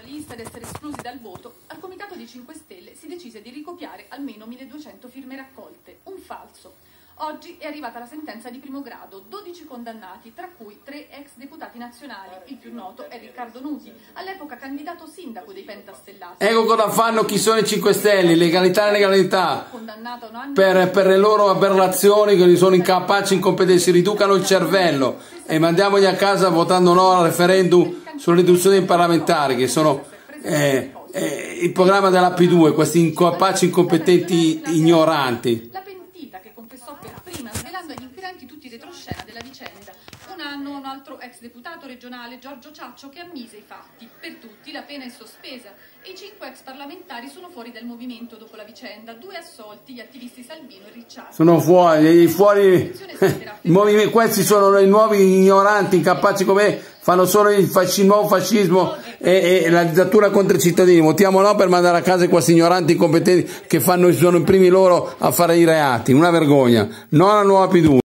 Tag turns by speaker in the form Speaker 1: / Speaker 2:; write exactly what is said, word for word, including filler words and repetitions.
Speaker 1: lista ed essere esclusi dal voto, al Comitato dei cinque Stelle si decise di ricopiare almeno milleduecento firme raccolte. Un falso. Oggi è arrivata la sentenza di primo grado, dodici condannati, tra cui tre ex deputati nazionali. Il più noto è Riccardo Nuti, all'epoca candidato sindaco dei Pentastellati.
Speaker 2: Ecco cosa fanno chi sono i cinque Stelle, legalità e legalità.
Speaker 1: Condannato a un anno
Speaker 2: Per, per le loro aberrazioni che sono incapaci, incompetenti, si riducano il cervello e mandiamoli a casa votando no al referendum sulla riduzione dei parlamentari, che sono eh, eh, il programma della P due, questi incapaci, incompetenti, ignoranti.
Speaker 1: La pentita che confessò per prima, svelando agli inquirenti tutti i retroscena della vicenda. Un anno un altro ex deputato regionale, Giorgio Ciaccio, che ammise i fatti. Per tutti la pena è sospesa e i cinque ex parlamentari sono fuori dal movimento dopo la vicenda. Due assolti, gli attivisti Salvino e Ricciardi.
Speaker 2: Sono fuori, fuori i movimenti, questi sono i nuovi ignoranti, incapaci come me, fanno solo il fascismo, nuovo fascismo e, e la dittatura contro i cittadini. Votiamo no per mandare a casa questi ignoranti incompetenti che fanno, sono i primi loro a fare i reati. Una vergogna. Non la nuova P due.